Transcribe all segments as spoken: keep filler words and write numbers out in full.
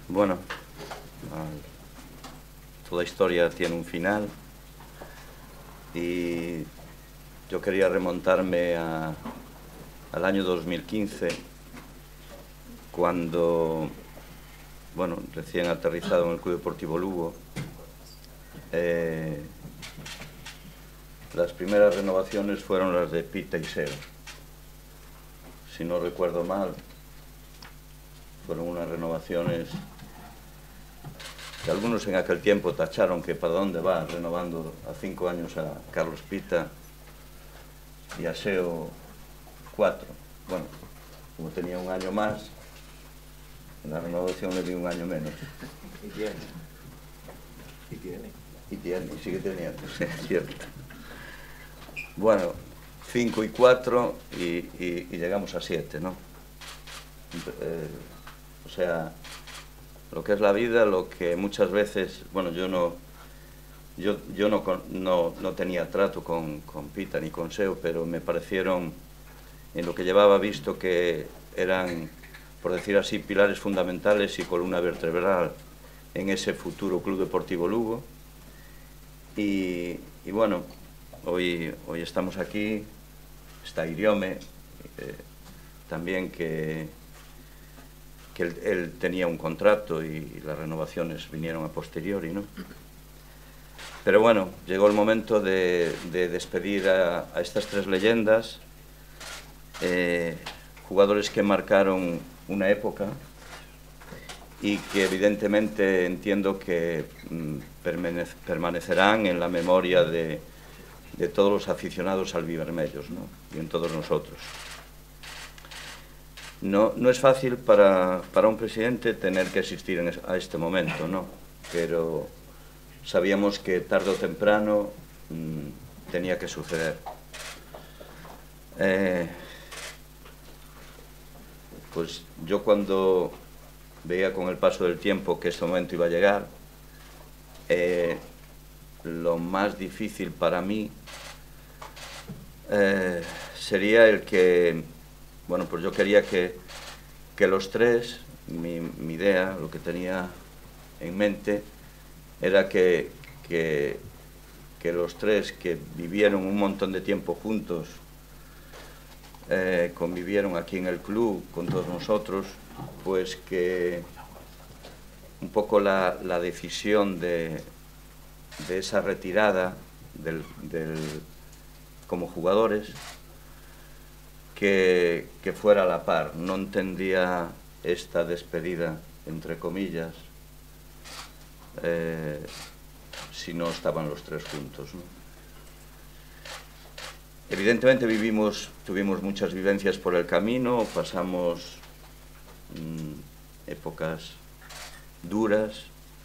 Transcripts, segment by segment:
Bueno, toda historia tiene un final y yo quería remontarme a, al año dos mil quince, cuando, bueno, recién aterrizado en el Club Deportivo Lugo, eh, las primeras renovaciones fueron las de Pita y Seo. Si no recuerdo mal, fueron unas renovaciones que algunos en aquel tiempo tacharon que para dónde va renovando a cinco años a Carlos Pita y a Seo cuatro. Bueno, como tenía un año más, en la renovación le di un año menos. Y tiene. Y tiene. Y tiene, y sigue teniendo, sí, es cierto. Bueno, cinco y cuatro y, y, y llegamos a siete, ¿no? Eh, o sea, lo que es la vida, lo que muchas veces, bueno, yo no yo, yo no, no, no tenía trato con, con Pita ni con Seo, pero me parecieron, en lo que llevaba visto, que eran, por decir así, pilares fundamentales y columna vertebral en ese futuro Club Deportivo Lugo. Y, y bueno, hoy, hoy estamos aquí, está Iriome, eh, también que, que él, él tenía un contrato y las renovaciones vinieron a posteriori, ¿no? Pero bueno, llegó el momento de, de despedir a, a estas tres leyendas, eh, jugadores que marcaron una época y que evidentemente entiendo que mm, permanecerán en la memoria de, de todos los aficionados albivermellos, ¿no? Y en todos nosotros. No, no es fácil para, para un presidente tener que asistir en es, a este momento, ¿no? Pero sabíamos que tarde o temprano mmm, tenía que suceder. Eh, pues yo cuando veía con el paso del tiempo que este momento iba a llegar, eh, lo más difícil para mí eh, sería el que, bueno, pues yo quería que, que los tres, mi, mi idea, lo que tenía en mente, era que, que, que los tres que vivieron un montón de tiempo juntos, eh, convivieron aquí en el club con todos nosotros, pues que un poco la, la decisión de, de esa retirada del, del, como jugadores, que, que fuera a la par. No entendía esta despedida, entre comillas, eh, si no estaban los tres juntos, ¿no? Evidentemente vivimos, tuvimos muchas vivencias por el camino, pasamos mmm, épocas duras,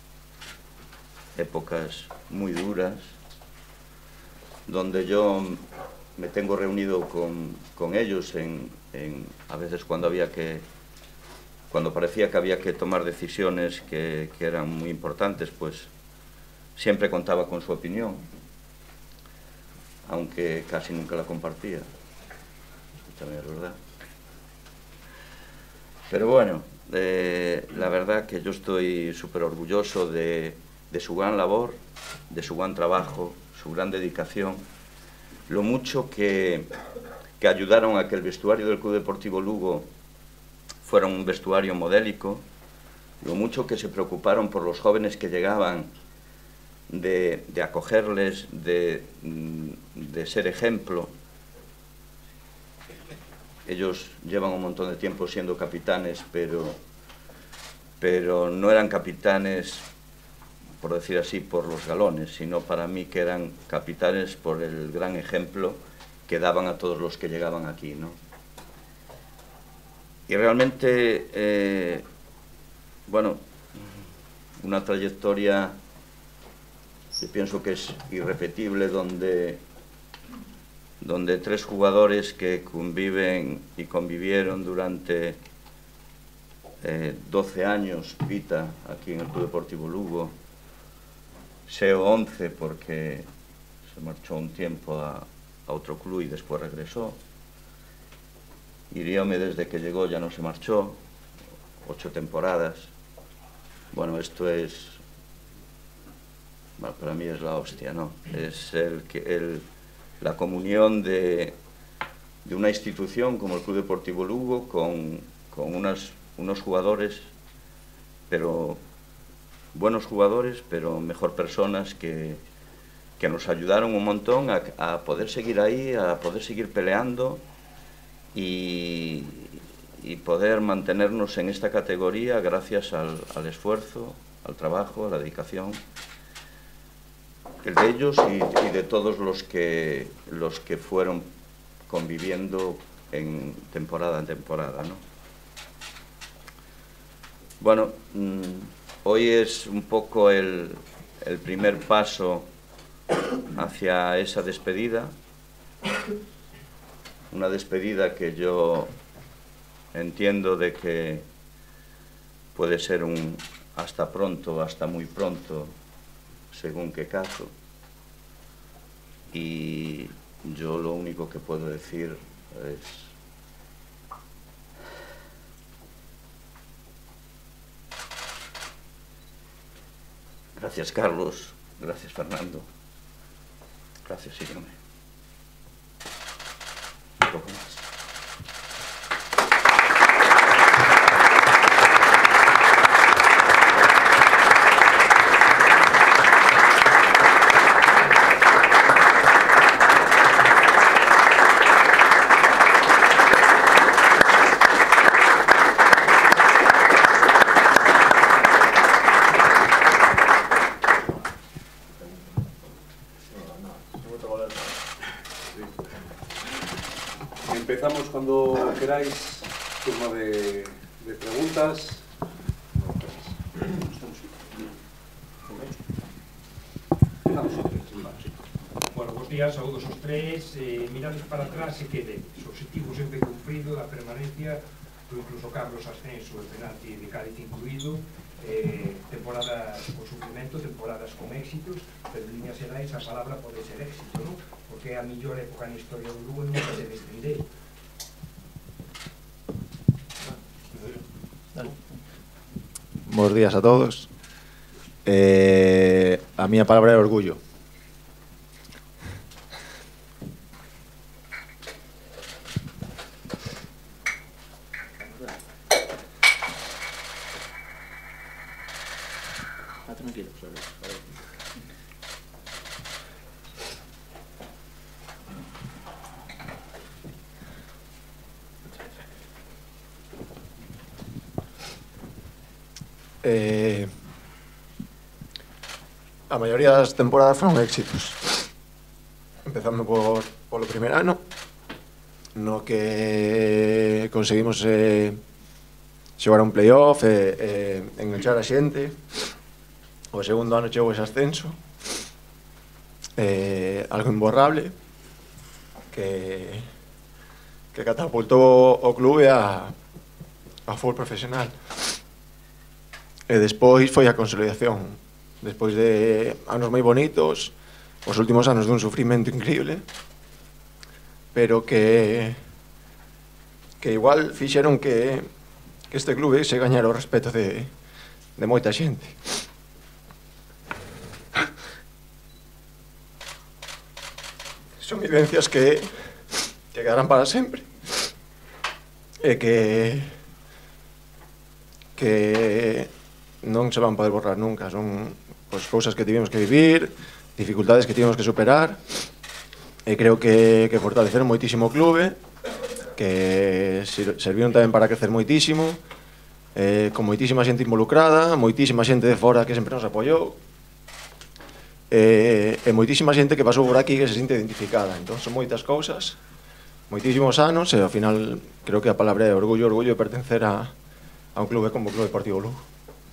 épocas muy duras, donde yo me tengo reunido con, con ellos en, en, a veces cuando había que, cuando parecía que había que tomar decisiones que, que eran muy importantes, pues siempre contaba con su opinión, aunque casi nunca la compartía. También es verdad. Pero bueno, eh, la verdad que yo estoy súper orgulloso de, de su gran labor, de su gran trabajo, su gran dedicación, lo mucho que, que ayudaron a que el vestuario del Club Deportivo Lugo fuera un vestuario modélico, lo mucho que se preocuparon por los jóvenes que llegaban, de, de acogerles, de, de ser ejemplo. Ellos llevan un montón de tiempo siendo capitanes, pero, pero no eran capitanes, por decir así, por los galones, sino para mí que eran capitanes por el gran ejemplo que daban a todos los que llegaban aquí, ¿no? Y realmente, eh, bueno, una trayectoria que pienso que es irrepetible, donde, donde tres jugadores que conviven y convivieron durante eh, doce años, Pita, aquí en el Club Deportivo Lugo, Seo once porque se marchó un tiempo a, a otro club y después regresó. Iriome desde que llegó ya no se marchó, ocho temporadas. bueno, esto es, bueno, para mí es la hostia, ¿no? Es el, el, la comunión de, de una institución como el Club Deportivo Lugo con, con unas, unos jugadores, pero buenos jugadores, pero mejor personas que, que nos ayudaron un montón a, a poder seguir ahí, a poder seguir peleando y, y poder mantenernos en esta categoría gracias al, al esfuerzo, al trabajo, a la dedicación, el de ellos y, y de todos los que, los que fueron conviviendo en temporada en temporada, ¿no? Bueno, mmm, hoy es un poco el, el primer paso hacia esa despedida, una despedida que yo entiendo de que puede ser un hasta pronto, hasta muy pronto, según qué caso. Y yo lo único que puedo decir es gracias, Carlos, gracias, Fernando, gracias, Irene. Un poco más. Empezamos cuando queráis, turno de, de preguntas. Bueno, bons días, saúdos os tres. Eh, mirades para atrás e quede o objetivo sempre cumprido, a permanencia, incluso Carlos ascenso, el penalti de Cádiz incluído, eh, temporadas con sufrimento, temporadas con éxitos, pero en líneas xerais a palabra pode ser éxito, non? Porque é a mellor época na historia do Lugo e nunca se descendeu. Bos días a todos. Eh, a miña palabra é orgullo. Ah, tranquilo, solo. Eh, a maioría das temporadas foron éxitos. Empezando por polo primer ano, no que conseguimos eh, xogar un playoff e eh, enganchar a xente. O segundo ano chegou ese ascenso, eh, algo imborrable, que, que catapultou o clube a, a fútbol profesional. E despois foi a consolidación. Despois de anos moi bonitos, os últimos anos dun sufrimento increíble, pero que que igual fixeron que, que este clube se gañara o respeto de, de moita xente. Son vivencias que, que quedarán para sempre e que que non se van poder borrar nunca. Son pues, cousas que tivemos que vivir, dificultades que tivemos que superar, e creo que, que fortaleceron moitísimo o clube, que serviron tamén para crecer moitísimo, eh, con moitísima xente involucrada, moitísima xente de fora que sempre nos apoiou, e, e moitísima xente que pasou por aquí que se sinte identificada. Entón son moitas cousas, moitísimos anos, e ao final creo que a palabra é orgullo, orgullo de pertencer a, a un clube como o Club Deportivo Lugo.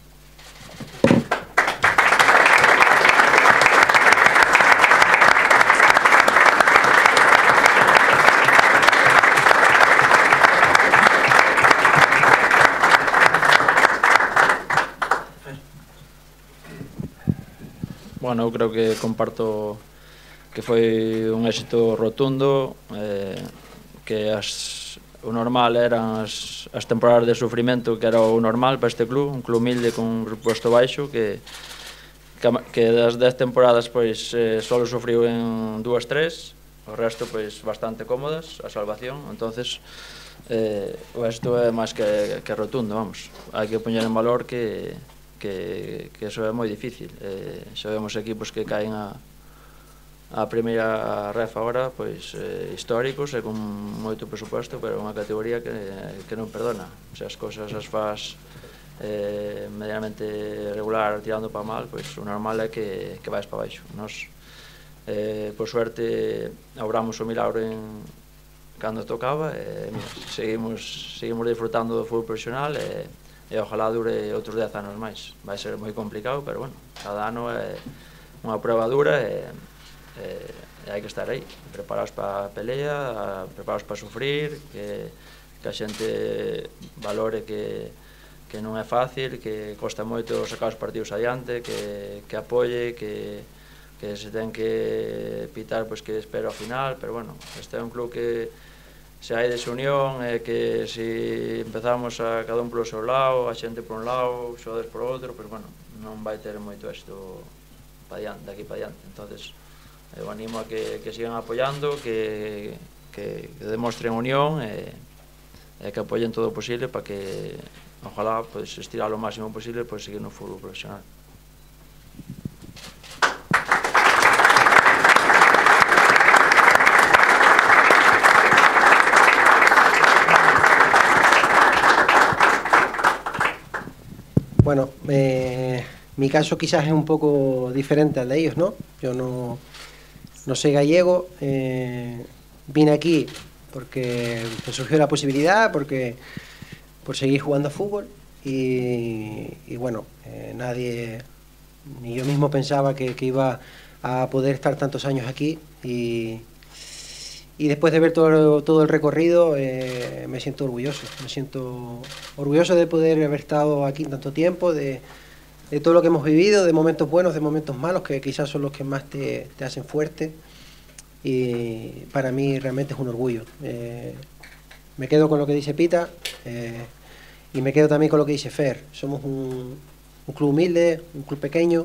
Bueno, eu creo que comparto que foi un éxito rotundo, eh, que as, o normal eran as, as temporadas de sufrimento, que era o normal para este club, un club humilde con un presupuesto baixo, que, que, que das dez temporadas pois eh, solo sufriu en dúas, tres, o resto pois bastante cómodas, a salvación. Entonces eh, isto é máis que, que rotundo, vamos, hai que poñer en valor que, que, que eso é moi difícil. Eh, xa vemos equipos que caen a a primeira ref agora, pois, eh, históricos e con moito presupuesto, pero é unha categoría que, que non perdona. Se as cousas as faz eh, medianamente regular, tirando para mal, pois o normal é que, que vais para baixo. Nos, eh, por suerte, obramos o milagro en cando tocaba, e mira, seguimos, seguimos disfrutando do fútbol profesional, e, e ojalá dure outros dez anos máis. Vai ser moi complicado, pero bueno, cada ano é unha prueba dura, e e hai que estar aí, preparados para a pelea, preparados para sufrir, que, que a xente valore que, que non é fácil, que costa moito sacar os partidos adiante, que, que apoie, que, que se ten que pitar, pois que espera ao final, pero bueno, este é un club que se hai desunión, e que se empezamos a cada un polo seu lado, a xente por un lado, xogadores por outro, pois bueno, non vai ter moito éxito para adiante, daqui para adiante. Entonces, eu animo a que, que sigan apoiando, que, que, que demostren unión, e, e que apoyen todo o posible para que, ojalá, pues, estirar lo máximo posible, pues, seguir no fútbol profesional. Bueno, eh, mi caso quizás es un poco diferente al de ellos, ¿no? Yo no... No soy gallego, eh, vine aquí porque me surgió la posibilidad, porque por seguir jugando a fútbol y, y bueno, eh, nadie, ni yo mismo pensaba que, que iba a poder estar tantos años aquí, y, y después de ver todo, todo el recorrido eh, me siento orgulloso, me siento orgulloso de poder haber estado aquí tanto tiempo, de de todo lo que hemos vivido, de momentos buenos, de momentos malos, que quizás son los que más te, te hacen fuerte, y para mí realmente es un orgullo. Eh, me quedo con lo que dice Pita, eh, y me quedo también con lo que dice Fer. Somos un, un club humilde, un club pequeño,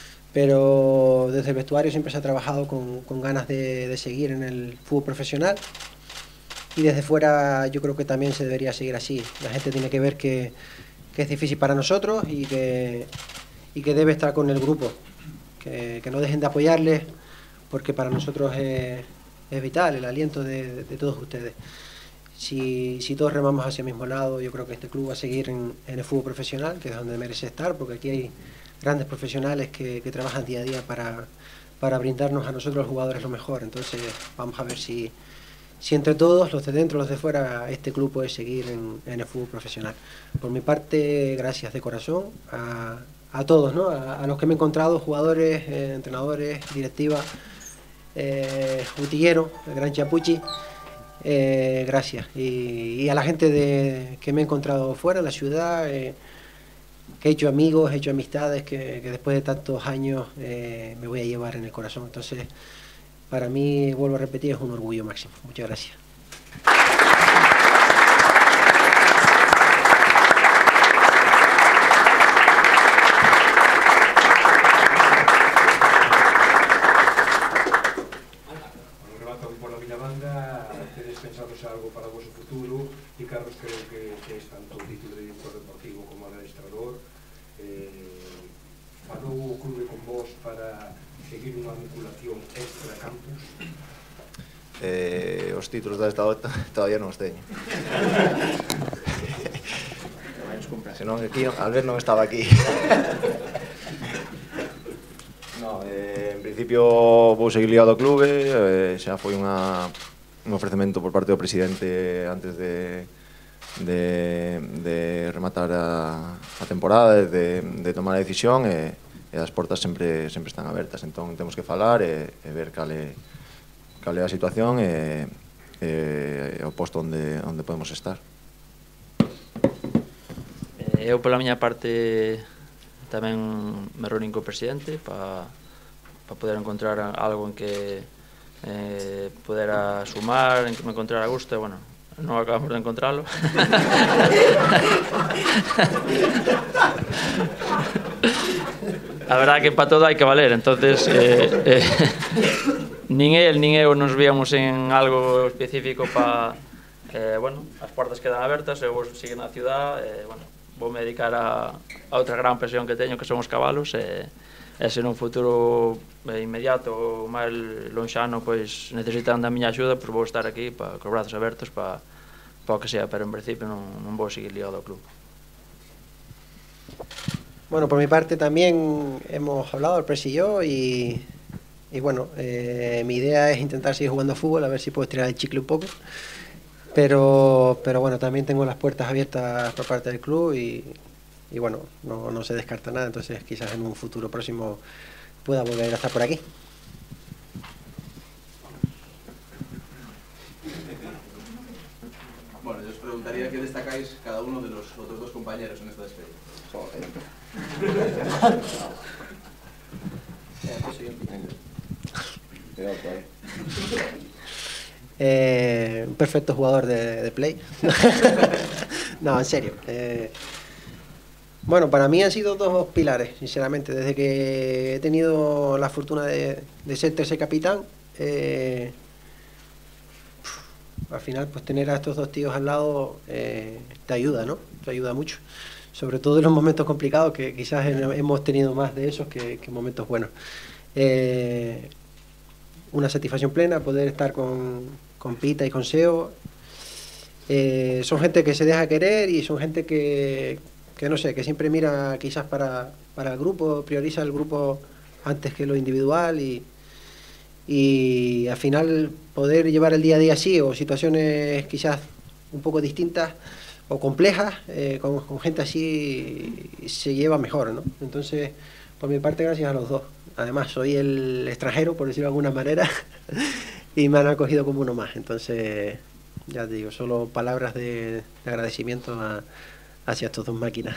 pero desde el vestuario siempre se ha trabajado con, con ganas de, de seguir en el fútbol profesional, y desde fuera yo creo que también se debería seguir así. La gente tiene que ver que que es difícil para nosotros, y que, y que debe estar con el grupo, que, que no dejen de apoyarles, porque para nosotros es, es vital el aliento de, de, de todos ustedes. Si, si todos remamos hacia el mismo lado, yo creo que este club va a seguir en, en el fútbol profesional, que es donde merece estar, porque aquí hay grandes profesionales que, que trabajan día a día para, para brindarnos a nosotros los jugadores lo mejor. Entonces vamos a ver si si entre todos, los de dentro, los de fuera, este club puede seguir en, en el fútbol profesional. Por mi parte, gracias de corazón a, a todos, ¿no? A, a los que me he encontrado, jugadores, eh, entrenadores, directiva, eh, Utillero, el gran Chapuchi, eh, gracias. Y, y a la gente de, que me he encontrado fuera, en la ciudad, eh, que he hecho amigos, he hecho amistades, que, que después de tantos años eh, me voy a llevar en el corazón. Entonces, para mí, vuelvo a repetir, es un orgullo máximo. Muchas gracias. Bueno, rematan por la miña banda, tedes pensados algo para o vosso futuro, e Carlos creo que, que es tanto o título de director deportivo como administrador. Eh, falou o clube con vos para seguir unha vinculación extra campus? Eh, os títulos da Estado todavía non os teño. Se non, aquí, Albert non estaba aquí. No, eh, en principio vou seguir ligado ao clube, eh, xa foi unha, un ofrecemento por parte do presidente antes de, de, de rematar a, a temporada, de, de tomar a decisión, e e as portas sempre sempre están abertas, entón temos que falar e, e ver cal é, cal é a situación e, e, e o posto onde, onde podemos estar. Eu, pola miña parte, tamén me reunín co presidente para pa poder encontrar algo en que eh, podera sumar, en que me encontrar a gusto, e, bueno, non acabamos de encontralo. A verdade que para todo hai que valer, entonces eh, eh, nin el nin eu nos víamos en algo específico para, eh, bueno, as portas quedan abertas, eu vou seguir na ciudad, eh, bueno, vou me dedicar a, a outra gran presión que teño, que son os cabalos, e, e se nun futuro eh, inmediato ou máis lonxano, pois necesitan da miña axuda, pois vou estar aquí pa, cos brazos abertos para pa o que sea, pero en principio non, non vou seguir ligado ao club. Bueno, por mi parte también hemos hablado, el Presi y yo, y, y bueno, eh, mi idea es intentar seguir jugando fútbol, a ver si puedo estirar el chicle un poco, pero, pero bueno, también tengo las puertas abiertas por parte del club y, y bueno, no, no se descarta nada, entonces quizás en un futuro próximo pueda volver a estar por aquí. Bueno, yo os preguntaría qué destacáis cada uno de los otros dos compañeros en esta despedida. Eh, un perfecto jugador de, de Play. No, en serio. Eh, bueno, para mí han sido dos pilares, sinceramente. Desde que he tenido la fortuna de, de ser tercer capitán, eh, al final, pues tener a estos dos tíos al lado eh, te ayuda, ¿no? Te ayuda mucho. Sobre todo en los momentos complicados, que quizás hemos tenido más de esos que, que momentos buenos. Eh, una satisfacción plena poder estar con, con Pita y con Seo. Eh, son gente que se deja querer y son gente que, que no sé, que siempre mira quizás para, para el grupo, prioriza el grupo antes que lo individual y, y al final poder llevar el día a día así o situaciones quizás un poco distintas o complejas, eh, con, con gente así se lleva mejor, ¿no? Entonces, por mi parte, gracias a los dos. Además, soy el extranjero, por decirlo de alguna manera, y me han acogido como uno más. Entonces, ya te digo, solo palabras de, de agradecimiento a, hacia estos dos máquinas.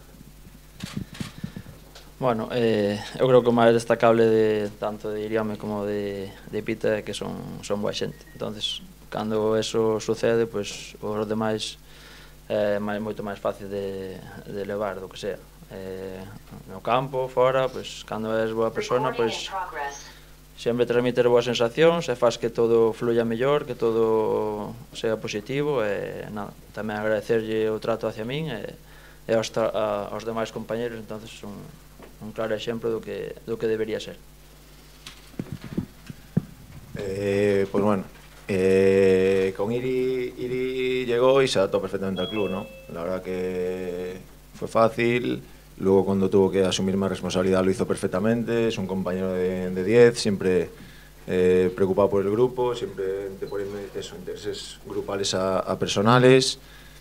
Bueno, eh, eu creo que o máis destacable de tanto de Iriame como de, de Pita é que son, son boa xente. Entonces, cando eso sucede, pues, os demais é máis, moito máis fácil de, de levar do que sea. Eh, no campo, fora, pues, cando és boa persona, pues, sempre transmites boas sensacións e faz que todo fluya mellor, que todo sea positivo e nada, tamén agradecerlle o trato hacia min e, e aos, a, aos demais compañeros, entonces un, un claro exemplo do que, do que debería ser. Eh, pues bueno, eh, con Iri, Iri llegó y se adaptó perfectamente al club, ¿no? La verdad que fue fácil. Luego, cuando tuvo que asumir más responsabilidad, lo hizo perfectamente. Es un compañero de diez, siempre eh, preocupado por el grupo, siempre te pone eso, intereses grupales a, a personales.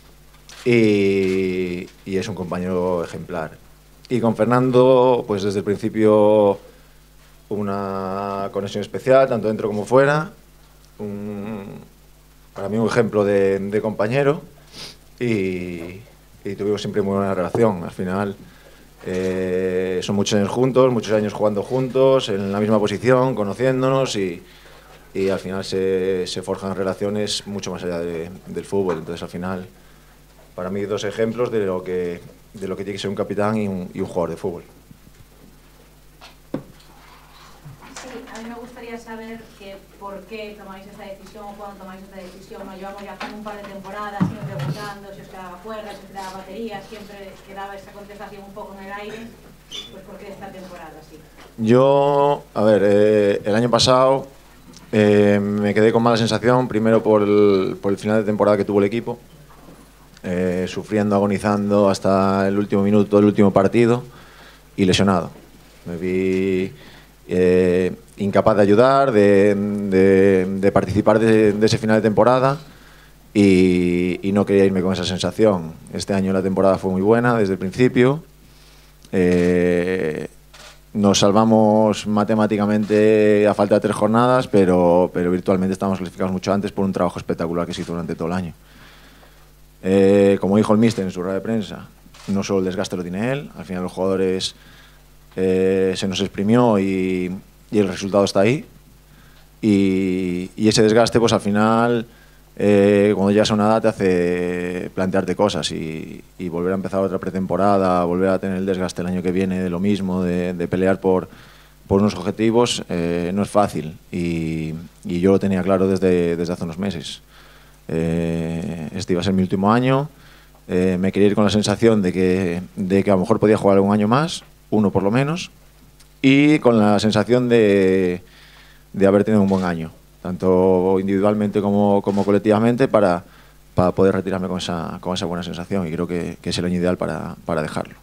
Y, y es un compañero ejemplar. Y con Fernando, pues desde el principio, una conexión especial, tanto dentro como fuera. Un, para mí, un ejemplo de, de compañero. Y, y tuvimos siempre muy buena relación. Al final, Eh, son muchos años juntos, muchos años jugando juntos, en la misma posición, conociéndonos y, y al final se, se forjan relaciones mucho más allá de, del fútbol. Entonces, al final, para mí, dos ejemplos de lo que, de lo que tiene que ser un capitán y un, y un jugador de fútbol. Sí, a mí me gustaría saber que por qué tomáis esta decisión o cuándo tomáis esta decisión. Nos llevamos ya como un par de temporadas siempre preguntando si os quedaba cuerda, si os quedaba batería, siempre quedaba esa contestación un poco en el aire. Pues ¿por qué esta temporada sí? Yo, a ver, eh, el año pasado eh, me quedé con mala sensación, primero por el, por el final de temporada que tuvo el equipo, eh, sufriendo, agonizando hasta el último minuto del último partido y lesionado. Me vi Eh, incapaz de ayudar, de, de, de participar de, de ese final de temporada y, y no quería irme con esa sensación. Este año la temporada fue muy buena desde el principio, eh, nos salvamos matemáticamente a falta de tres jornadas, pero, pero virtualmente estamos clasificados mucho antes por un trabajo espectacular que se hizo durante todo el año. Eh, como dijo el míster en su rueda de prensa, no solo el desgaste lo tiene él, al final los jugadores Eh, se nos exprimió y, y el resultado está ahí y, y ese desgaste pues al final eh, cuando llegas a una edad te hace plantearte cosas y, y volver a empezar otra pretemporada, volver a tener el desgaste el año que viene de lo mismo, de, de pelear por, por unos objetivos, eh, no es fácil y, y yo lo tenía claro desde, desde hace unos meses. Eh, este iba a ser mi último año, eh, me quería ir con la sensación de que, de que a lo mejor podía jugar un año más, uno por lo menos, y con la sensación de, de haber tenido un buen año, tanto individualmente como, como colectivamente, para, para poder retirarme con esa, con esa buena sensación, y creo que, que es el año ideal para, para dejarlo.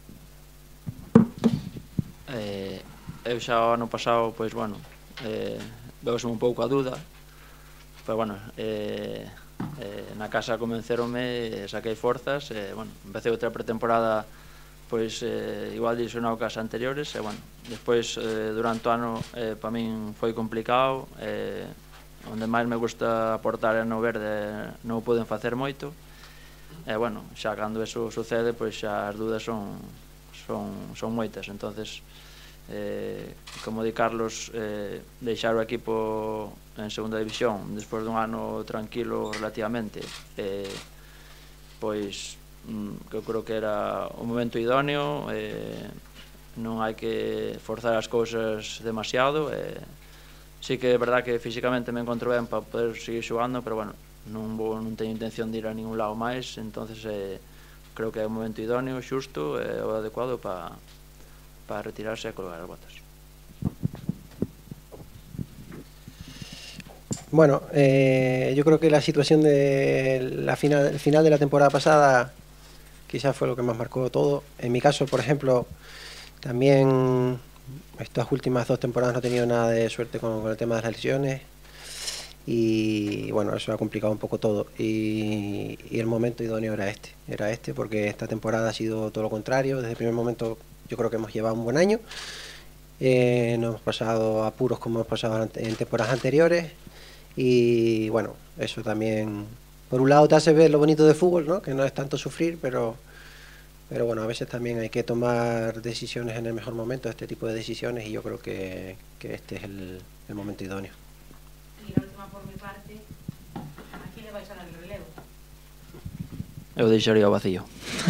Eh, eu xa o ano pasado, pois, bueno, eh, veuse un pouco a dúda, pero, bueno, eh, eh, na casa convenceronme, saquei forzas, e, eh, bueno, empecé outra pretemporada, pois, eh, igual divisionado que as anteriores, e, bueno, despois, eh, durante o ano, eh, para min foi complicado, eh, onde máis me gusta aportar é no verde, non o poden facer moito, e, bueno, xa cando eso sucede, pois xa as dúdas son, son, son moitas, entonces, eh, como di Carlos, eh, deixar o equipo en segunda división, despois dun ano tranquilo relativamente, eh, pois, que eu creo que era o momento idóneo, eh, non hai que forzar as cousas demasiado, eh, sí que é verdad que físicamente me encontro ben para poder seguir xogando, pero, bueno, non, vou, non teño intención de ir a ningún lado máis, entonces eh, creo que é o momento idóneo, xusto, e eh, o adecuado para para retirarse e colgar as botas. Bueno, eh, yo creo que la situación de la final, el final de la temporada pasada quizás fue lo que más marcó todo. En mi caso, por ejemplo, también estas últimas dos temporadas no he tenido nada de suerte con, con el tema de las lesiones y, bueno, eso ha complicado un poco todo y, y el momento idóneo era este, era este porque esta temporada ha sido todo lo contrario. Desde el primer momento yo creo que hemos llevado un buen año, eh, no hemos pasado apuros como hemos pasado en temporadas anteriores y, bueno, eso también por un lado te hace ver lo bonito de fútbol, ¿no? Que no es tanto sufrir, pero, pero bueno, a veces también hay que tomar decisiones en el mejor momento, este tipo de decisiones, y yo creo que, que este es el, el momento idóneo. Y la última por mi parte, ¿a quién le vais a dar el relevo? Eu deixaría o vacío.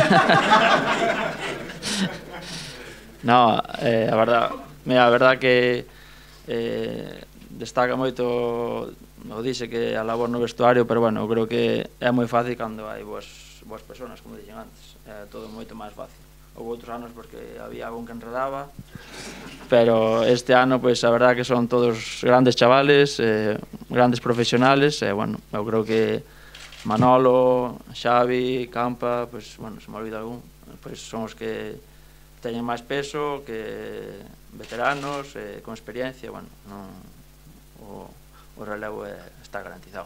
No, eh, a verdad, mira, a verdad que eh, destaca moito, o dixe que a labor no vestuario, pero, bueno, eu creo que é moi fácil cando hai boas, boas personas, como dixen antes, é todo moito máis fácil. Houve outros anos porque había algún que enredaba, pero este ano, pois, a verdad que son todos grandes chavales, eh, grandes profesionales, e, bueno, eu creo que Manolo, Xavi, Campa, pois, bueno, se me olvida algún, pois son os que teñen máis peso, que veteranos, eh, con experiencia, bueno, non, o, o relevo é, está garantizado.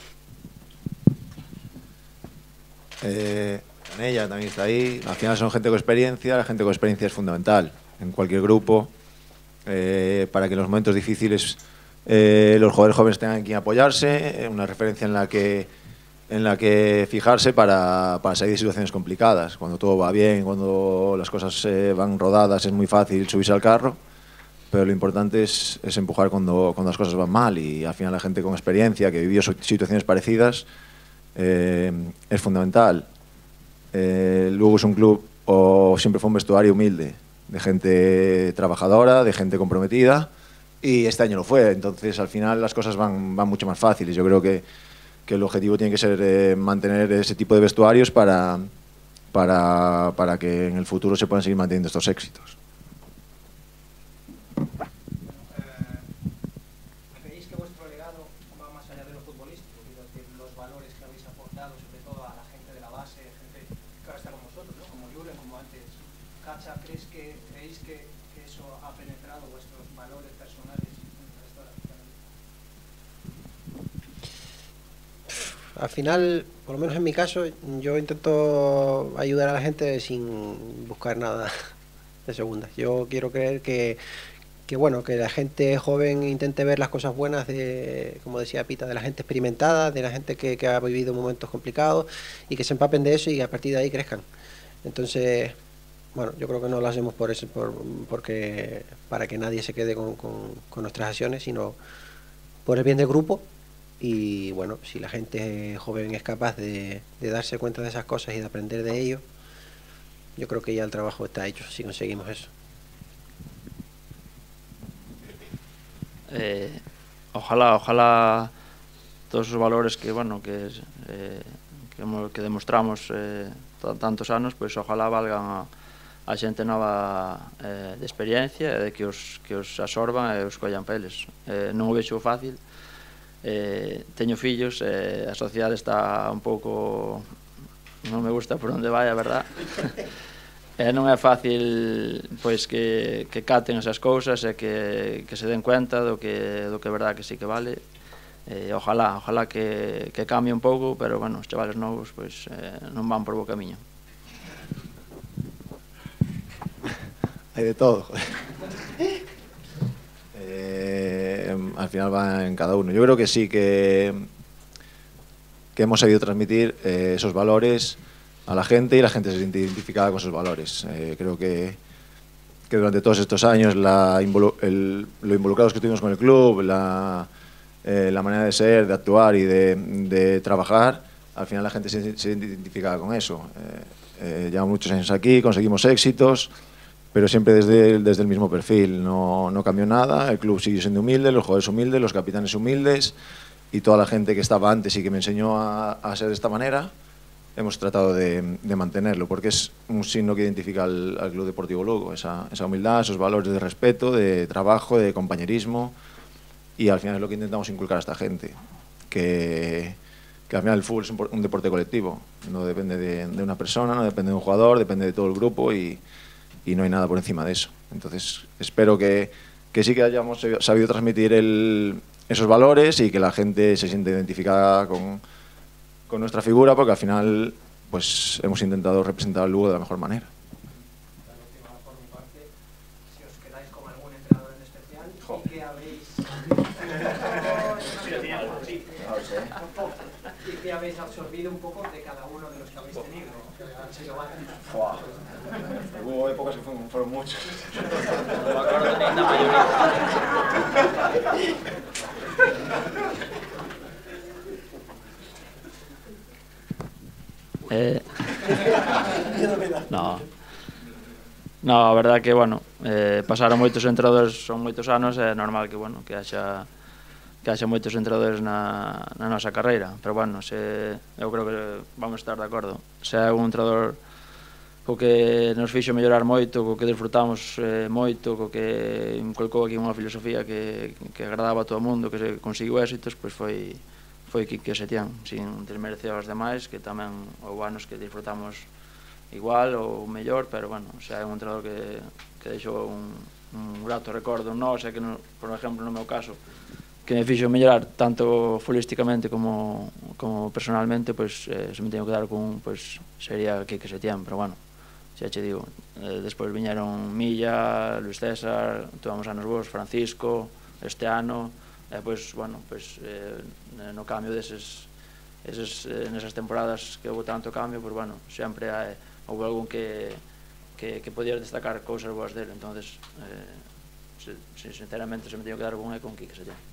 Eh, Canella también está ahí. Al final son gente con experiencia, la gente con experiencia es fundamental en cualquier grupo, eh, para que en los momentos difíciles eh, los jugadores jóvenes tengan quien apoyarse, una referencia en la que en la que fijarse para, para salir de situaciones complicadas. Cuando todo va bien, cuando las cosas eh, van rodadas, es muy fácil subirse al carro, pero lo importante es, es empujar cuando, cuando las cosas van mal, y al final la gente con experiencia, que vivió situaciones parecidas, eh, es fundamental. Eh, Lugo es un club, o siempre fue un vestuario humilde, de gente trabajadora, de gente comprometida, y este año lo fue. Entonces al final las cosas van, van mucho más fáciles. Yo creo que, que el objetivo tiene que ser eh, mantener ese tipo de vestuarios para, para, para que en el futuro se puedan seguir manteniendo estos éxitos. ¿Creéis que vuestro legado va más allá de lo futbolístico? Quiero decir, los valores que habéis aportado, sobre todo a la gente de la base, gente que ahora está con vosotros, ¿no? Como Julen, como antes Cacha, ¿creéis que, creéis que, que eso ha penetrado vuestros valores personales en el resto de la vida? Al final, por lo menos en mi caso, yo intento ayudar a la gente sin buscar nada de segundas. Yo quiero creer que, que bueno, que la gente joven intente ver las cosas buenas de, como decía Pita, de la gente experimentada, de la gente que, que ha vivido momentos complicados, y que se empapen de eso y a partir de ahí crezcan. Entonces, bueno, yo creo que no lo hacemos por eso, por, porque para que nadie se quede con, con, con nuestras acciones, sino por el bien del grupo y bueno, si la gente joven es capaz de, de darse cuenta de esas cosas y de aprender de ello, yo creo que ya el trabajo está hecho si conseguimos eso. Eh, ojalá, ojalá todos esos valores que, bueno, que, eh, que, que demostramos eh, tantos anos, pois ojalá valgan a, a xente nova eh, de experiencia e de que os, que os absorban e os collan peles. Eh, non o vexo fácil, eh, teño fillos, eh, a sociedade está un pouco, non me gusta por onde vai, a verdad. E non é fácil pois que, que caten esas cousas e que, que se den cuenta do que, do que é verdad que sí que vale. Eh, ojalá, ojalá que, que cambie un pouco, pero bueno, os chavales novos pois, eh, non van por bo camiño. Hay de todo, joder. Eh, al final va en cada uno. Yo creo que sí, que, que hemos sabido transmitir eh, esos valores a la gente y la gente se siente identificada con esos valores. Eh, creo que, que durante todos estos años la involu el, lo involucrados que estuvimos con el club, la, eh, la manera de ser, de actuar y de, de trabajar, al final la gente se, se identificaba con eso. Eh, eh, llevamos muchos años aquí, conseguimos éxitos, pero siempre desde, desde el mismo perfil. No, no cambió nada, el club sigue siendo humilde, los jugadores humildes, los capitanes humildes y toda la gente que estaba antes y que me enseñó a, a ser de esta manera, hemos tratado de, de mantenerlo, porque es un signo que identifica al, al Club Deportivo Lugo, esa, esa humildad, esos valores de respeto, de trabajo, de compañerismo, y al final es lo que intentamos inculcar a esta gente, que, que al final el fútbol es un, un deporte colectivo, no depende de, de una persona, no depende de un jugador, depende de todo el grupo y, y no hay nada por encima de eso. Entonces espero que, que sí que hayamos sabido transmitir el, esos valores y que la gente se siente identificada con con nuestra figura, porque al final pues hemos intentado representar al Lugo de la mejor manera. La última por mi parte, si os quedáis con algún entrenador en especial, jo. ¿Y qué habéis y qué habéis absorbido un poco de cada uno de los que habéis tenido? Hubo épocas que fueron, fueron muchos. No me acuerdo ni la mayoría. Eh, no, no, a verdade que, bueno, eh, pasaron moitos entrenadores, son moitos anos, é normal que, bueno, que haxa que haxa moitos entrenadores na, na nosa carreira, pero, bueno, se, eu creo que vamos estar de acordo. Se é un entrenador co que nos fixo mellorar moito, co que disfrutamos eh, moito, co que inculcou aquí unha filosofía que, que agradaba a todo o mundo, que se conseguiu éxitos, pois foi foi Quique Setién, sin desmerecer aos demais, que tamén houve anos que disfrutamos igual ou mellor, pero, bueno, xa é un entrenador que, que deixou un, un grato recordo en nós, e que, no, por exemplo, no meu caso, que me fixo mellorar tanto futbolísticamente como, como personalmente, pois, eh, se me teño que dar con un, pois, sería Quique Setién, pero, bueno, xa che digo, eh, despois viñeron Milla, Luis César, tuvamos anos vos, Francisco, este ano, e, pois, bueno, pois, eh, no cambio deses, eses, eh, nesas temporadas que houve tanto cambio, pois, bueno, sempre hai, houve algún que, que, que podías destacar cousas boas dele, entonces, eh, se, se, sinceramente, se me teño que dar con é con Quique Setién.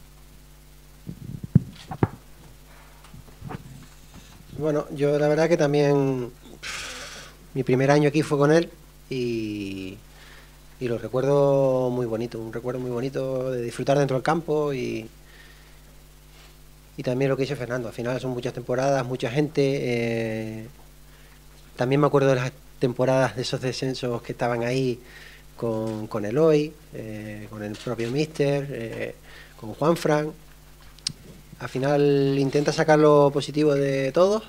Bueno, yo la verdad que también pff, mi primer año aquí fue con él y, y lo recuerdo muy bonito, un recuerdo muy bonito de disfrutar dentro del campo y, y también lo que dice Fernando, al final son muchas temporadas, mucha gente, eh, también me acuerdo de las temporadas de esos descensos que estaban ahí con, con Eloy, eh, con el propio Míster, eh, con Juanfran. Al final intenta sacar lo positivo de todos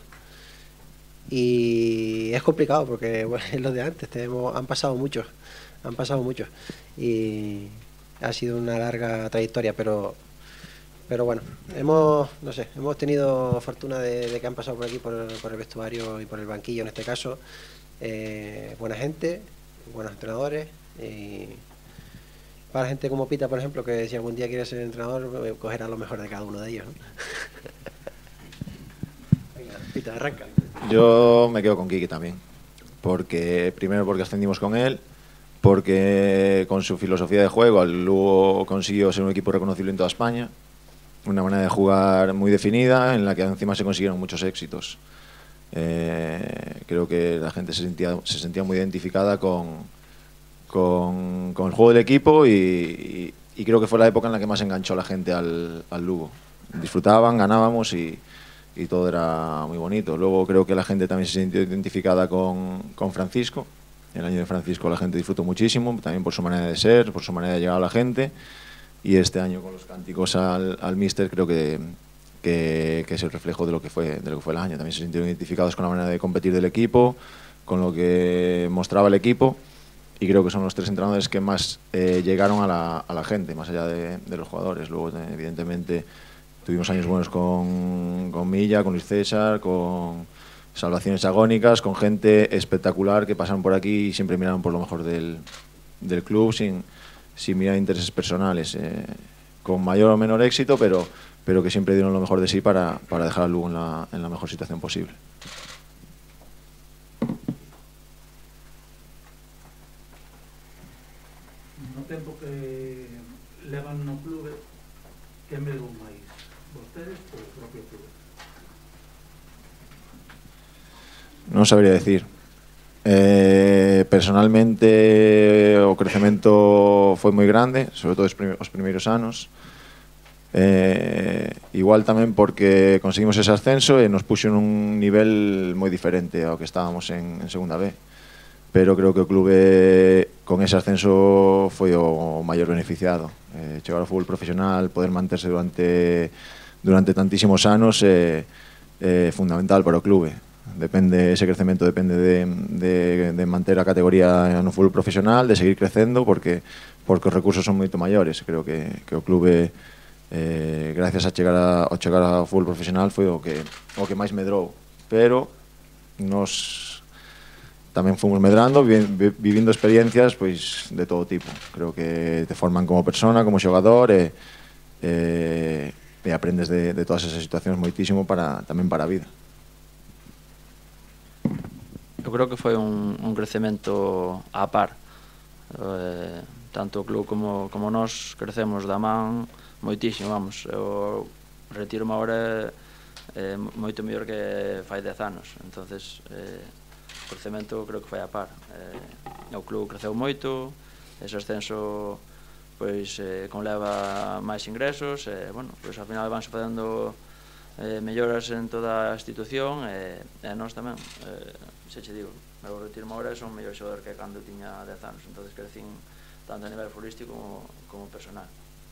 y es complicado porque, bueno, es lo de antes, tenemos, han pasado muchos, han pasado muchos y ha sido una larga trayectoria, pero pero bueno, hemos, no sé, hemos tenido fortuna de, de que han pasado por aquí, por, por el vestuario y por el banquillo en este caso, eh, buena gente, buenos entrenadores y para gente como Pita, por ejemplo, que si algún día quiere ser entrenador, cogerá lo mejor de cada uno de ellos, ¿no? Venga, Pita, arranca. Yo me quedo con Quique también, porque primero porque ascendimos con él, porque con su filosofía de juego el Lugo consiguió ser un equipo reconocible en toda España una manera de jugar muy definida en la que encima se consiguieron muchos éxitos. Eh, creo que la gente se sentía, se sentía muy identificada con, con, con el juego del equipo y, y, y creo que fue la época en la que más enganchó a la gente al, al Lugo. Disfrutaban, ganábamos y, y todo era muy bonito. Luego creo que la gente también se sintió identificada con, con Francisco. El año de Francisco la gente disfrutó muchísimo, también por su manera de ser, por su manera de llegar a la gente. Y este año con los cánticos al, al míster creo que, que, que es el reflejo de lo que fue de lo que fue el año. También se sintieron identificados con la manera de competir del equipo, con lo que mostraba el equipo, y creo que son los tres entrenadores que más eh, llegaron a la, a la gente, más allá de, de los jugadores. Luego, evidentemente, tuvimos años buenos con, con Milla, con Luis César, con salvaciones agónicas, con gente espectacular que pasaron por aquí y siempre miraron por lo mejor del, del club sin, sin mirar intereses personales, eh, con mayor o menor éxito, pero, pero que siempre dieron lo mejor de sí para, para dejar al Lugo en la, en la mejor situación posible. No tempo que levan no clube, que medron máis, vostedes ou o propio clube? Non sabría decir. Eh, personalmente o crecemento foi moi grande, sobre todo os, prim os primeiros anos. Eh, igual tamén porque conseguimos ese ascenso e nos puxo nun nivel moi diferente ao que estábamos en, en segunda B. Pero creo que o clube con ese ascenso foi o maior beneficiado. Eh, chegar ao fútbol profesional, poder manterse durante durante tantísimos anos é eh, eh, fundamental para o clube. Depende, ese crecemento depende de, de, de manter a categoría no fútbol profesional, de seguir crecendo, porque porque os recursos son moito maiores. Creo que, que o clube, eh, gracias a chegar a, ao chegar ao fútbol profesional, foi o que, o que máis medrou. Pero nos tamén fomos medrando, vi, vi, vivindo experiencias pois de todo tipo. Creo que te forman como persona, como xogador, e, e, e aprendes de, de todas esas situacións moitísimo para, tamén para a vida. Eu creo que foi un, un crecemento á par. Eh, tanto o club como, como nós crecemos da man moitísimo, vamos. Eu retiro uma hora eh, moito mellor que fai dez anos. Entonces, eh, o crecemento creo que foi á par. Eh, o club creceu moito, ese ascenso pois eh, conleva máis ingresos, e, eh, bueno, pois ao final vanse facendo eh, melloras en toda a institución, e, e nós tamén. Eh, se che digo, eu retiro agora son o mellor xogador que cando tiña dez anos, entonces crecín tanto a nivel futbolístico como, como personal.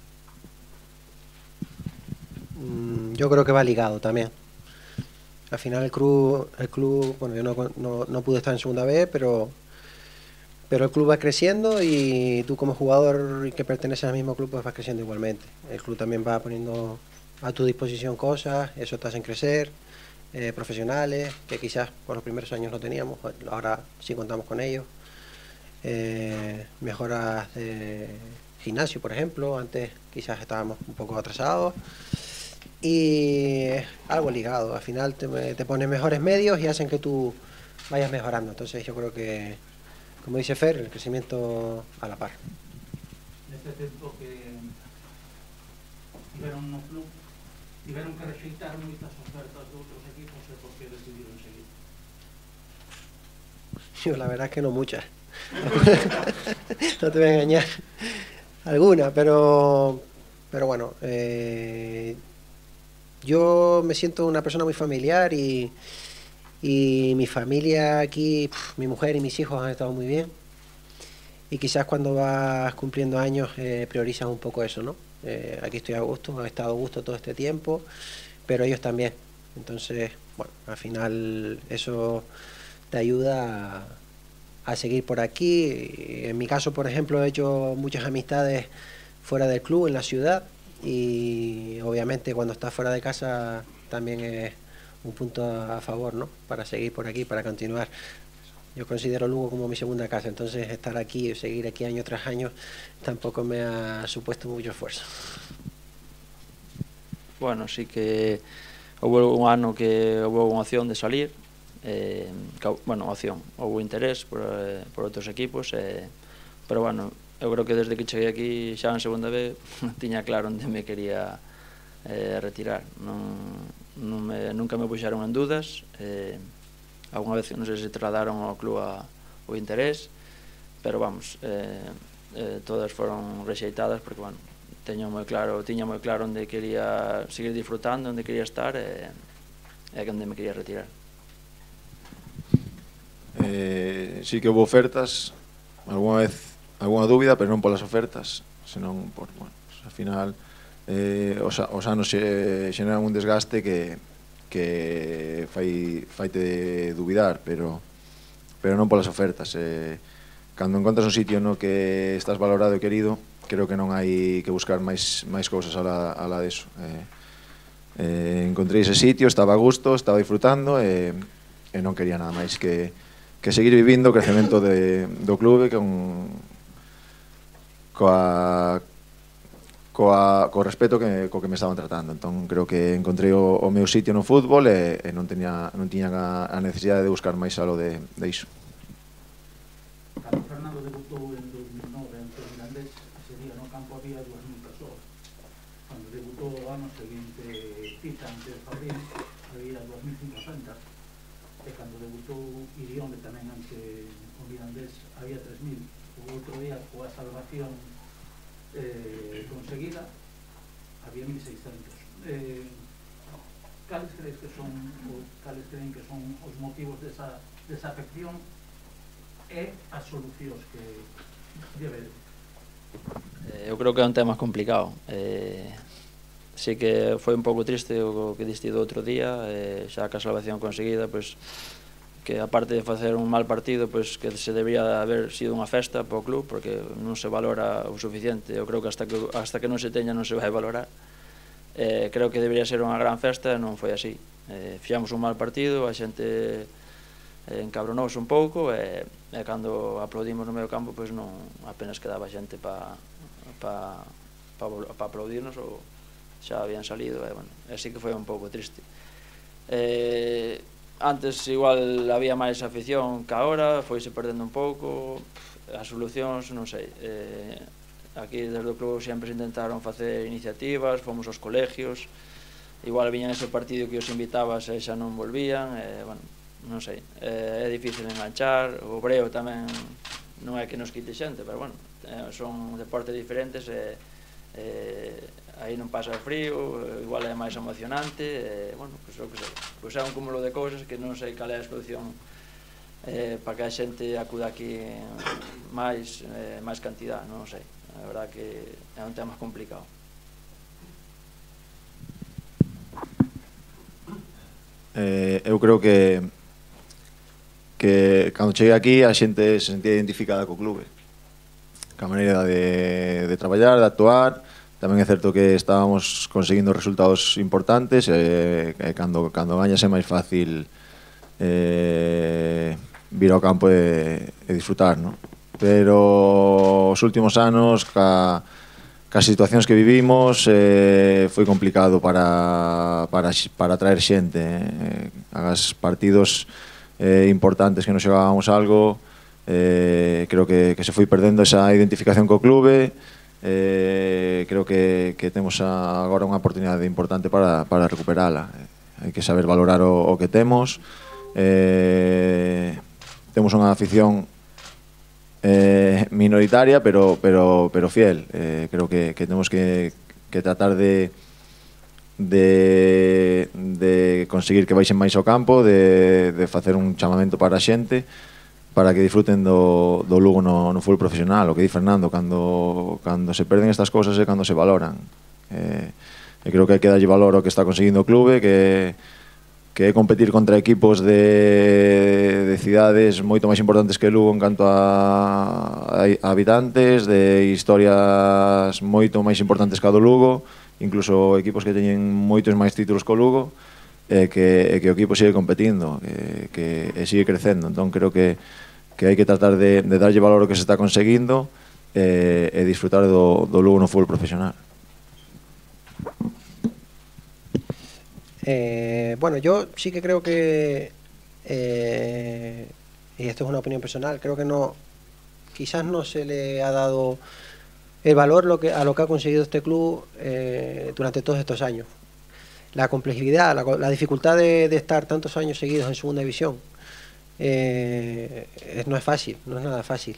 Mm, yo creo que va ligado también. Al final el club, el club bueno, yo no, no, no pude estar en segunda B, pero, pero el club va creciendo y tú como jugador que perteneces al mismo club pues vas creciendo igualmente. El club también va poniendo a tu disposición cosas, eso te hacen crecer. Eh, profesionales, que quizás por los primeros años no teníamos, ahora sí contamos con ellos. Eh, mejoras de gimnasio, por ejemplo, antes quizás estábamos un poco atrasados. Y algo ligado, al final te, te pones mejores medios y hacen que tú vayas mejorando. Entonces yo creo que, como dice Fer, el crecimiento a la par. Neste tempo que tiveron no club, tiveron que rexeitar moitas ofertas de outros equipos, e por que decidiron seguir? Yo la verdad es que no muchas. No te voy a engañar. Alguna, pero pero bueno, eh, yo me siento una persona muy familiar y, y mi familia aquí, pff, mi mujer y mis hijos han estado muy bien. Y quizás cuando vas cumpliendo años eh, priorizas un poco eso, ¿no? Eh, aquí estoy a gusto, he estado a gusto todo este tiempo, pero ellos también. Entonces, bueno, al final eso te ayuda a, a seguir por aquí. En mi caso, por ejemplo, he hecho muchas amistades fuera del club, en la ciudad, y obviamente cuando estás fuera de casa también es un punto a favor, ¿no? Para seguir por aquí, para continuar. Yo considero Lugo como mi segunda casa, entonces estar aquí, seguir aquí año tras año, tampoco me ha supuesto mucho esfuerzo. Bueno, sí que houve un ano que houve unha opción de salir, eh, que, bueno, opción, houve interés por, eh, por outros equipos, eh, pero bueno, eu creo que desde que cheguei aquí xa en segunda B tiña claro onde me quería eh, retirar. Non, non me, nunca me puxaron en dudas, eh, alguna vez non sei se trasladaron ao club a, o interés, pero vamos, eh, eh, todas foron rexeitadas porque, bueno, teño moi claro, tiña moi claro onde quería seguir disfrutando, onde quería estar e, e onde me quería retirar. Eh, sí que houve ofertas, alguna vez alguna dúbida, pero non polas ofertas, senón por, bueno, pues, al final eh, os, os anos xe, xeneran un desgaste que, que fai, faite dubidar, pero pero non polas ofertas. Eh, cando encontras un sitio no que estás valorado e querido, creo que non hai que buscar máis, máis cousas a la, a la deso. Eh, eh, encontrei ese sitio, estaba a gusto, estaba disfrutando e, e non quería nada máis que, que seguir vivindo o crecemento de, do clube con, coa, coa, co respeto que, co que me estaban tratando. Entón creo que encontrei o, o meu sitio no fútbol e, e non teña, non tiña a, a necesidade de buscar máis algo de, de iso. Cando Fernando debutou en dos mil nove ante o Mirandés, ese día no campo había dúas mil persoas. Cando debutou o ano seguinte cita ante o Fabrín, había dúas mil cincuenta. E cando debutou Iriome tamén ante o Mirandés, había tres mil. O outro día, coa salvación eh, conseguida, había mil seiscentos. Eh, cales crees que son, ou cales creen que son os motivos desa, desa afección e as solucións que debe? Eh, eu creo que é un tema complicado. Eh, sí que foi un pouco triste o que diste do outro día, eh, xa que a salvación conseguida, pois, que aparte de facer un mal partido, pois, que se debería haber sido unha festa para o club, porque non se valora o suficiente. Eu creo que hasta que, hasta que non se teña non se vai valorar. Eh, creo que debería ser unha gran festa, non foi así. Eh, fixamos un mal partido, a xente eh, encabronouse un pouco, e, e cando aplaudimos no medio campo, pois non apenas quedaba xente para pa, pa, pa aplaudirnos, ou xa habían salido, e, bueno, así que foi un pouco triste. Eh, antes igual había máis afición que agora, foise perdendo un pouco, as solucións, non sei, eh, aquí desde o club sempre se intentaron facer iniciativas, fomos aos colegios, igual viñan ese partido que os invitabas e xa non volvían, e, bueno, non sei, eh, é difícil enganchar, o Breo tamén non é que nos quite xente, pero, bueno, eh, son deportes diferentes e eh, aí non pasa frío, igual é máis emocionante, e, bueno, pois, o que sei, pois é un cúmulo de cousas que non sei cal é a solución eh, para que a xente acuda aquí máis, eh, máis cantidad, non sei, a verdad que é un tema complicado. Eh, eu creo que que cando cheguei aquí a xente se sentía identificada co clube, ca maneira de, de traballar, de actuar. Tamén é certo que estábamos conseguindo resultados importantes e, e cando, cando gañas é máis fácil eh, vir ao campo e, e disfrutar, no? Pero os últimos anos ca, ca situacións que vivimos eh, foi complicado para, para, para traer xente, eh, as partidos eh, importantes que nos xogábamos algo, eh, creo que, que se foi perdendo esa identificación co clube. Eh, creo que, que temos a, agora unha oportunidade importante para, para recuperala. Eh, hai que saber valorar o, o que temos. Eh, temos unha afición eh, minoritaria, pero, pero, pero fiel. Eh, creo que, que temos que, que tratar de, de, de conseguir que baixen máis ao campo, de, de facer un chamamento para a xente, para que disfruten do, do Lugo no, no fútbol profesional. O que di Fernando, cando, cando se perden estas cousas é cando se valoran. Eh, e creo que hai que darlle valor ao que está conseguindo o clube, que, que é competir contra equipos de, de cidades moito máis importantes que Lugo en canto a, a habitantes, de historias moito máis importantes que a do Lugo, incluso equipos que teñen moitos máis títulos co Lugo, e que, e que o equipo sigue competindo, que, que e sigue crecendo. Entón creo que, que hai que tratar de, de darlle valor ao que se está conseguindo e, e disfrutar do, do Lugo no fútbol profesional. Eh, bueno, yo sí que creo que eh, y esto es una opinión personal, creo que no, quizás no se le ha dado el valor lo que, a lo que ha conseguido este club eh, durante todos estos años. La complejidad, la, la dificultad de, de estar tantos años seguidos en segunda división eh, es, no es fácil, no es nada fácil.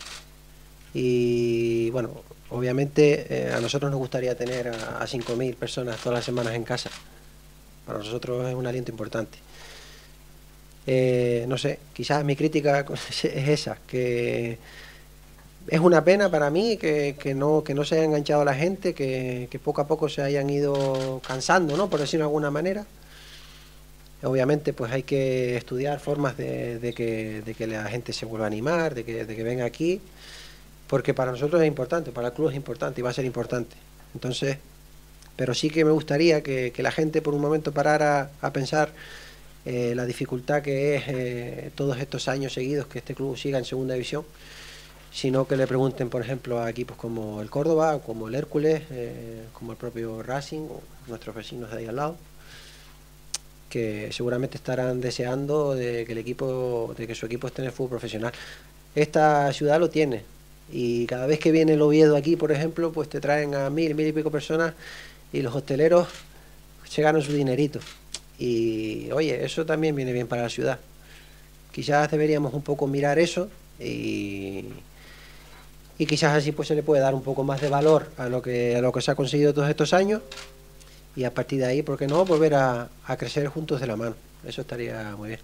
Y bueno, obviamente eh, a nosotros nos gustaría tener a, a cinco mil personas todas las semanas en casa. Para nosotros es un aliento importante. Eh, no sé, quizás mi crítica es esa, que es una pena para mí que, que, no, que no se haya enganchado la gente, que, que poco a poco se hayan ido cansando, ¿no? Por decirlo de alguna manera. Obviamente pues hay que estudiar formas de, de, que, de que la gente se vuelva a animar, de que, de que venga aquí, porque para nosotros es importante, para el club es importante y va a ser importante. Entonces, pero sí que me gustaría que, que la gente por un momento parara a pensar eh, la dificultad que es eh, todos estos años seguidos que este club siga en segunda división, sino que le pregunten, por ejemplo, a equipos como el Córdoba, como el Hércules, eh, como el propio Racing, o nuestros vecinos de ahí al lado, que seguramente estarán deseando de que el equipo, de que su equipo esté en el fútbol profesional. Esta ciudad lo tiene, y cada vez que viene el Oviedo aquí, por ejemplo, pues te traen a mil, mil y pico personas, y los hosteleros se ganan su dinerito. Y oye, eso también viene bien para la ciudad. Quizás deberíamos un poco mirar eso y y quizás así pues se le puede dar un poco más de valor a lo que a lo que se ha conseguido todos estos años, y a partir de ahí, ¿por qué no?, volver a, a crecer juntos de la mano. Eso estaría muy bien.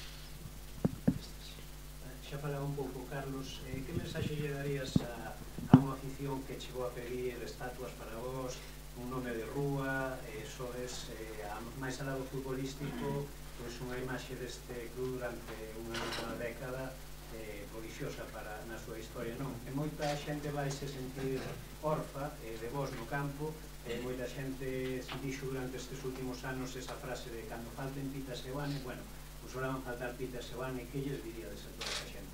Xa falaba un pouco, Carlos, eh, que mensaxe lle darías a, a unha afición que chegou a pedir estatuas para vos, un nome de rúa, eh, sodes eh, a, máis alá do futbolístico, pois unha imaxe deste club durante unha, unha década eh, prodigiosa para na súa historia, non? E moita xente vai se sentir orfa eh, de vos no campo, e moita xente se dixo durante estes últimos anos esa frase de cando falten Pita Seoane, bueno, pues ahora van a faltar Pita Seoane, que lles diríades a toda esa xente?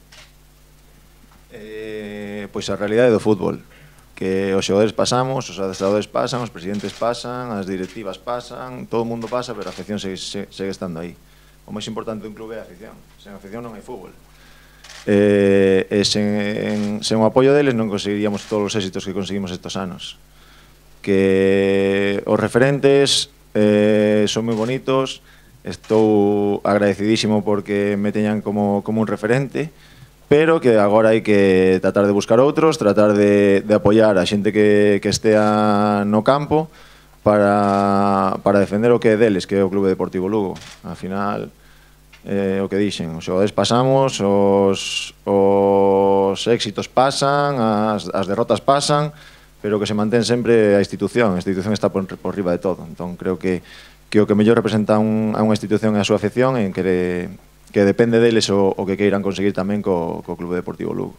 Eh, pois a realidade do fútbol, que os xogadores pasamos, os adestradores pasan, os presidentes pasan, as directivas pasan, todo o mundo pasa, pero a afición segue, segue estando aí. O máis importante dun clube é a afición, sen afición non hai fútbol. Eh, e sen, sen o apoio deles non conseguiríamos todos os éxitos que conseguimos estos anos. Que os referentes eh, son moi bonitos, estou agradecidísimo porque me teñan como, como un referente, pero que agora hai que tratar de buscar outros, tratar de, de apoiar a xente que, que estea no campo para, para defender o que é deles, que é o Clube Deportivo Lugo. Al final, eh, o que dixen, os xogadores pasamos, os, os éxitos pasan, as, as derrotas pasan, pero que se mantén sempre a institución. A institución está por, por riba de todo. Entón, creo que, que o que mellor representa un, a unha institución é a súa afección, en que, le, que depende deles o, o que queiran conseguir tamén co, co Clube Deportivo Lugo.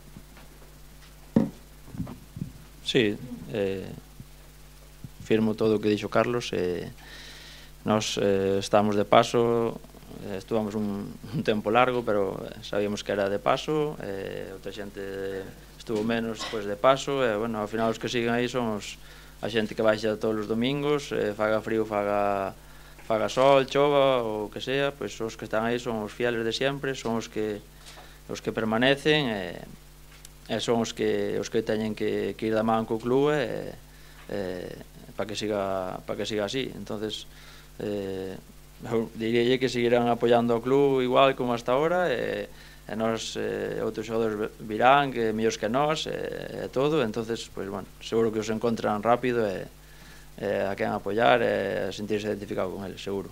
Sí, eh, firmo todo o que dixo Carlos. Eh, nós eh, estamos de paso, eh, estuvamos un, un tempo largo, pero sabíamos que era de paso, eh, outra xente estuvo menos despois de paso, e, bueno, ao final os que siguen aí son os, a xente que baixa todos os domingos, eh, faga frío, faga, faga sol, chova, ou que sea, pois os que están aí son os fieles de sempre, son os que os que permanecen, e, e son os que os que teñen que, que ir da man co club, e, e, para que siga para que siga así. Entonces, eh, eu diríalle que seguirán apoiando ao club igual como hasta ahora, e e nós, eh, outros xogadores virán que mellores que nós, e, e todo, entonces, pois, bueno, seguro que os encontran rápido, e, e a quen apoiar, e a sentirse identificado con eles, seguro.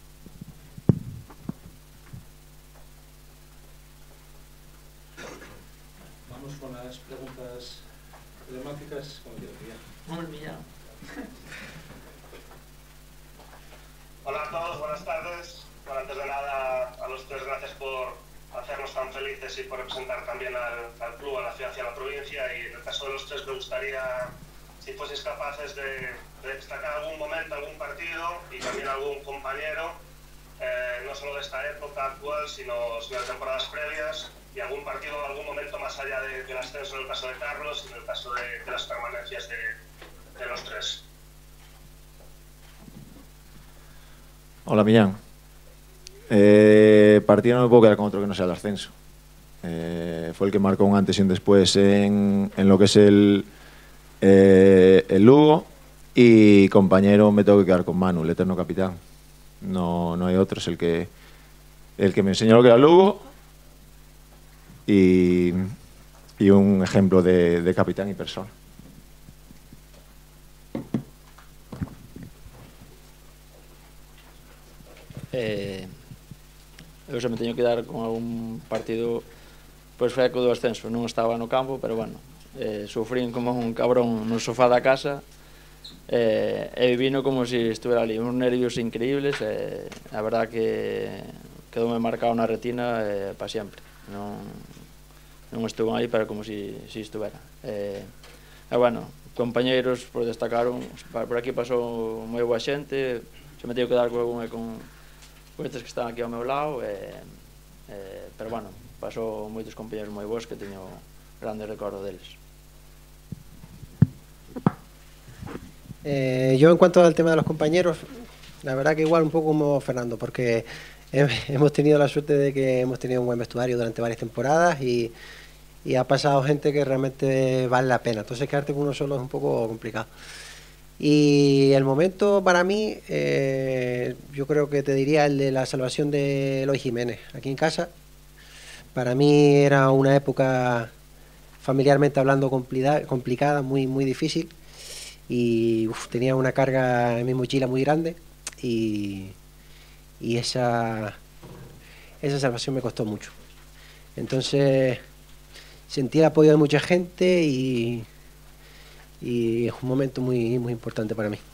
Vamos con las preguntas telemáticas, como quiero que ya. Vamos, Millán. Hola a todos, buenas tardes. Bueno, antes de nada, a los tres, gracias por hacernos tan felices y por representar también al, al club, a la ciudad y a la provincia. Y en el caso de los tres, me gustaría, si fueseis capaces de, de destacar algún momento, algún partido y también algún compañero, eh, no solo de esta época actual, sino, sino de temporadas previas, y algún partido, algún momento más allá de, del ascenso en el caso de Carlos y en el caso de, de las permanencias de, de los tres. Hola, Millán. Eh, partido no me puedo quedar con otro que no sea el ascenso. Eh, fue el que marcó un antes y un después en, en lo que es el, eh, el Lugo, y compañero me tengo que quedar con Manu, el eterno capitán. No, no hay otro, es el que, el que me enseñó lo que era el Lugo y, y un ejemplo de, de capitán y persona. Eh, eu se me teño que dar con algún partido pois freco do ascenso, non estaba no campo, pero bueno, eh, sufrín como un cabrón no sofá da casa, eh, e vivino como se si estuviera ali, uns nervios increíbles, e eh, a verdad que quedoume marcado na retina eh, para sempre, non, non estuve aí, pero como se si, si estuvera. E, eh, bueno, compañeiros por destacaron, por aquí pasou moi boa xente, se me teño que dar con algún con con estes que están aquí ao meu lado, e, eh, pero bueno, pasou moitos compañeros moi bons que teño grandes recordos deles. Eh, yo en cuanto al tema de los compañeros, la verdad que igual un poco como Fernando, porque hemos tenido la suerte de que hemos tenido un buen vestuario durante varias temporadas y, y ha pasado gente que realmente vale la pena, entonces quedarte con uno solo es un poco complicado. Y el momento para mí, eh, yo creo que te diría el de la salvación de Eloy Jiménez, aquí en casa. Para mí era una época, familiarmente hablando, complicada, complicada muy, muy difícil. Y uf, tenía una carga en mi mochila muy grande. Y, y esa, esa salvación me costó mucho. Entonces, sentí el apoyo de mucha gente y... y es un momento muy, muy importante para mí.